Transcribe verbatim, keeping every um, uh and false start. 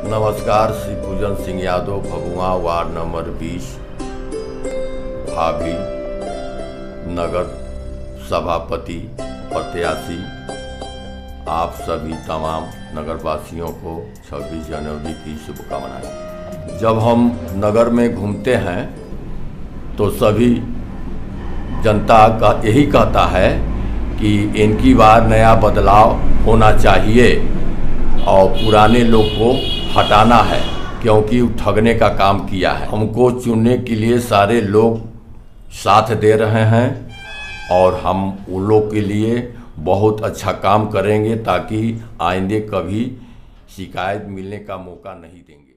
नमस्कार, Shri Pujan Singh Yadav, Bhabhua ward number बीस, भाभी नगर सभापति प्रत्याशी। आप सभी तमाम नगरवासियों को छब्बीस जनवरी की शुभकामनाएं। जब हम नगर में घूमते हैं तो सभी जनता का यही कहता है कि इनकी बार नया बदलाव होना चाहिए और पुराने लोग को हटाना है, क्योंकि ठगने का काम किया है। हमको चुनने के लिए सारे लोग साथ दे रहे हैं और हम उन लोग के लिए बहुत अच्छा काम करेंगे ताकि आइंदे कभी शिकायत मिलने का मौका नहीं देंगे।